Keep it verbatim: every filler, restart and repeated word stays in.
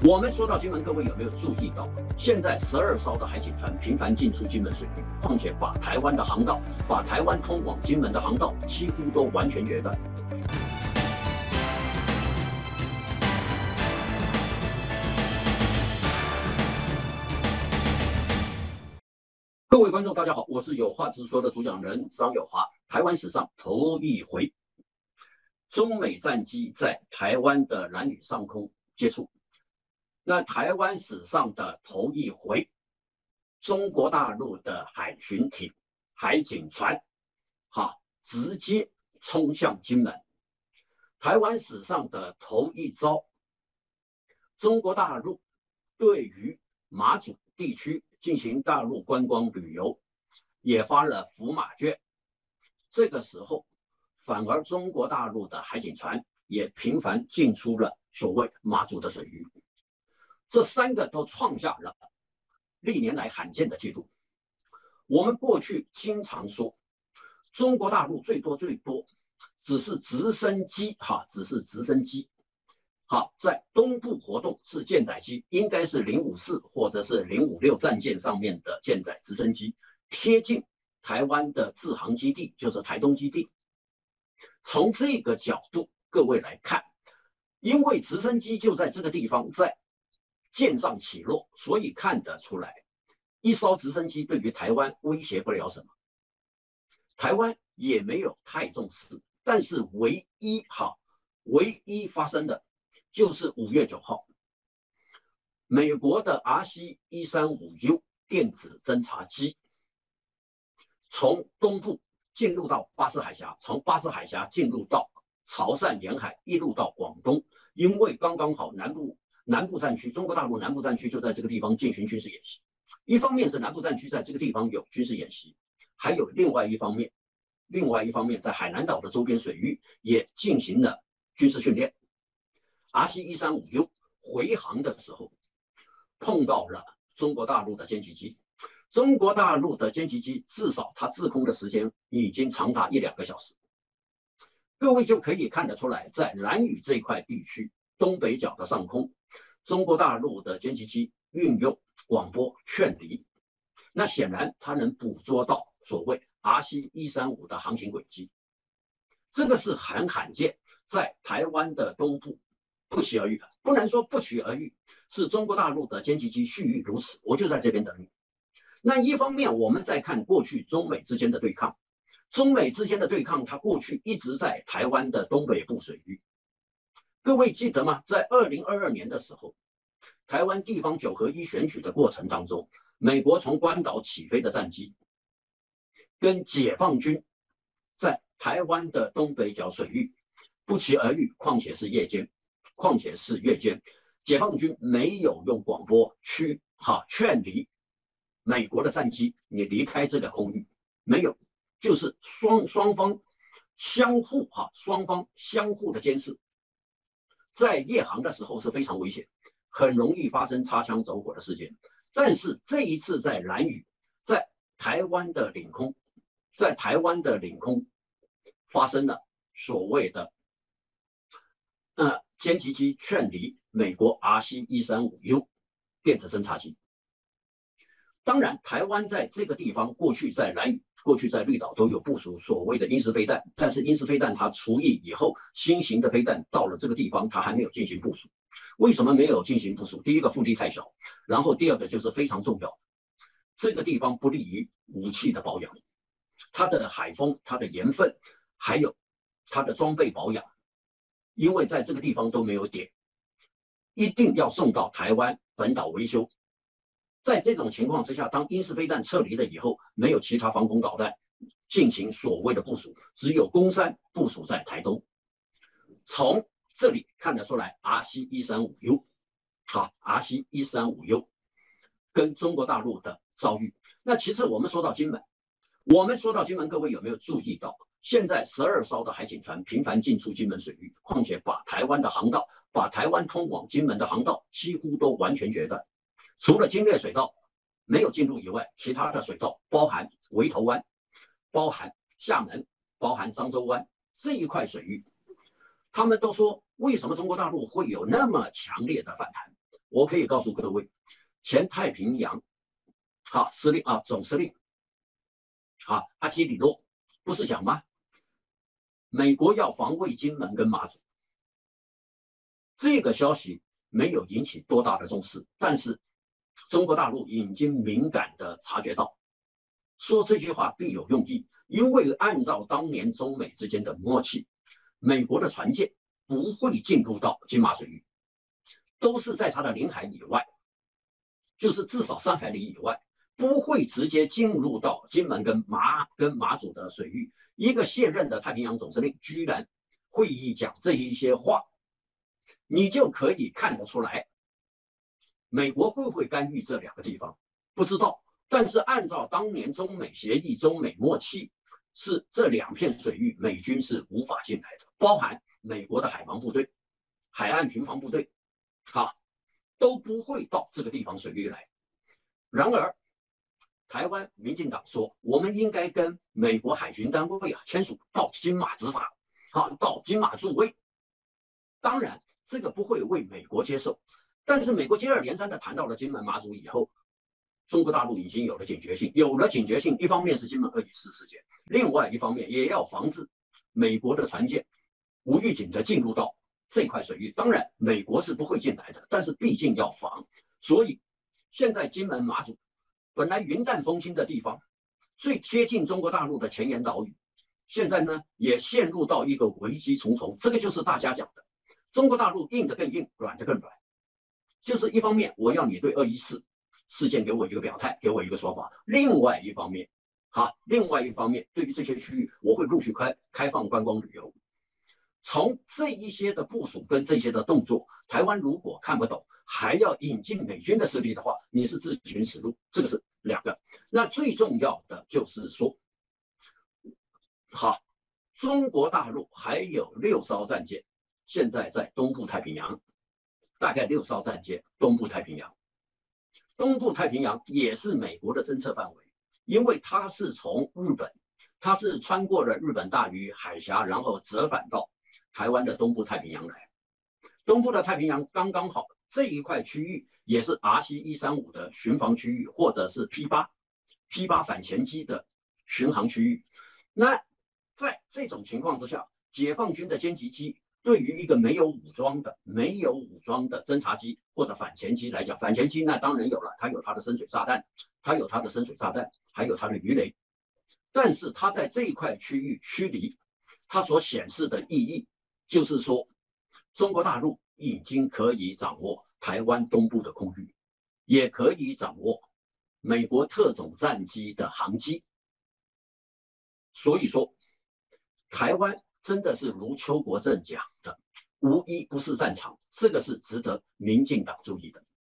我们说到金门，各位有没有注意到，现在十二艘的海警船频繁进出金门水域，况且把台湾的航道、把台湾通往金门的航道几乎都完全截断。各位观众，大家好，我是有话直说的主讲人张友华。台湾史上头一回，中美战机在台湾的兰屿上空接触。那台湾史上的头一回，中国大陆的海巡艇、海警船，哈，直接冲向金门。台湾史上的头一遭，中国大陆对于马祖地区进行大陆观光旅游，也发了福马券。这个时候，反而中国大陆的海警船也频繁进出了所谓马祖的水域。这三个都创下了历年来罕见的记录。我们过去经常说，中国大陆最多最多只是直升机，哈，只是直升机，好，在东部活动是舰载机，应该是零五四或者是零五六战舰上面的舰载直升机，贴近台湾的制航基地，就是台东基地。从这个角度，各位来看，因为直升机就在这个地方，在舰上起落，所以看得出来，一艘直升机对于台湾威胁不了什么，台湾也没有太重视。但是唯一哈，唯一发生的就是五月九号，美国的 R C 一三五 U 电子侦察机从东部进入到巴士海峡，从巴士海峡进入到潮汕沿海，一路到广东，因为刚刚好南部。南部战区，中国大陆南部战区就在这个地方进行军事演习。一方面是南部战区在这个地方有军事演习，还有另外一方面，另外一方面在海南岛的周边水域也进行了军事训练。R C 一三五 U 回航的时候，碰到了中国大陆的歼击机。中国大陆的歼击机至少它滞空的时间已经长达一两个小时。各位就可以看得出来，在兰屿这块地区东北角的上空，中国大陆的歼击机运用广播劝离，那显然它能捕捉到所谓 R C 一三五 的航行轨迹，这个是很罕见，在台湾的东部不期而遇的。不能说不期而遇，是中国大陆的歼击机蓄意如此，我就在这边等你。那一方面，我们再看过去中美之间的对抗，中美之间的对抗，它过去一直在台湾的东北部水域。各位记得吗？在二零二二年的时候，台湾地方九合一选举的过程当中，美国从关岛起飞的战机跟解放军在台湾的东北角水域不期而遇，况且是夜间，况且是夜间，解放军没有用广播去哈劝离美国的战机，你离开这个空域，没有，就是双双方相互哈双方相互的监视。在夜航的时候是非常危险，很容易发生擦枪走火的事件。但是这一次在兰屿，在台湾的领空，在台湾的领空发生了所谓的呃歼击机劝离美国 R C 一三五 U 电子侦察机。当然，台湾在这个地方过去在兰屿、过去在绿岛都有部署所谓的鹰式飞弹，但是鹰式飞弹它除役以后，新型的飞弹到了这个地方，它还没有进行部署。为什么没有进行部署？第一个腹地太小，然后第二个就是非常重要，这个地方不利于武器的保养，它的海风、它的盐分，还有它的装备保养，因为在这个地方都没有点，一定要送到台湾本岛维修。在这种情况之下，当鹰式飞弹撤离了以后，没有其他防空导弹进行所谓的部署，只有弓三部署在台东。从这里看得出来 ，R C 一三五 U， 好 ，R C 一三五 U 跟中国大陆的遭遇。那其次我们说到金门，我们说到金门，各位有没有注意到，现在十二艘的海警船频繁进出金门水域，况且把台湾的航道，把台湾通往金门的航道几乎都完全截断。除了金烈水道没有进入以外，其他的水道包含围头湾、包含厦门、包含漳州湾这一块水域，他们都说为什么中国大陆会有那么强烈的反弹？ 我可以告诉各位，前太平洋啊司令啊总司令啊阿基里诺不是讲吗？美国要防卫金门跟马祖，这个消息没有引起多大的重视，但是中国大陆已经敏感的察觉到，说这句话必有用意，因为按照当年中美之间的默契，美国的船舰不会进入到金马水域，都是在它的领海以外，就是至少三海里以外，不会直接进入到金门跟马跟马祖的水域。一个现任的太平洋总司令居然会议讲这一些话，你就可以看得出来，美国会不会干预这两个地方？不知道。但是按照当年中美协议、中美默契，是这两片水域美军是无法进来的，包含美国的海防部队、海岸巡防部队，啊，都不会到这个地方水域来。然而，台湾民进党说，我们应该跟美国海巡单位啊签署到金马执法，啊，到金马驻卫。当然，这个不会为美国接受，但是美国接二连三的谈到了金门、马祖以后，中国大陆已经有了警觉性，有了警觉性，一方面是金门二一四事件，另外一方面也要防止美国的船舰无预警的进入到这块水域。当然，美国是不会进来的，但是毕竟要防，所以现在金门、马祖本来云淡风轻的地方，最贴近中国大陆的前沿岛屿，现在呢也陷入到一个危机重重。这个就是大家讲的，中国大陆硬的更硬，软的更软。就是一方面我要你对二一四事件给我一个表态，给我一个说法；另外一方面，哈，另外一方面，对于这些区域，我会陆续开开放观光旅游。从这一些的部署跟这些的动作，台湾如果看不懂，还要引进美军的势力的话，你是自寻死路。这个是两个。那最重要的就是说，好，中国大陆还有六艘战舰，现在在东部太平洋，大概六艘战舰，东部太平洋。东部太平洋也是美国的侦测范围，因为它是从日本，它是穿过了日本大隅海峡，然后折返到台湾的东部太平洋来。东部的太平洋刚刚好，这一块区域也是 R C 一三五的巡防区域，或者是 P 八 P 八反潜机的巡航区域。那在这种情况之下，解放军的歼击机对于一个没有武装的、没有武装的侦察机或者反潜机来讲，反潜机那当然有了，它有它的深水炸弹，它有它的深水炸弹，还有它的鱼雷。但是它在这一块区域驱离，它所显示的意义就是说，中国大陆已经可以掌握台湾东部的空域，也可以掌握美国特种战机的航机。所以说，台湾真的是如邱国正讲的，无一不是战场，这个是值得民进党注意的。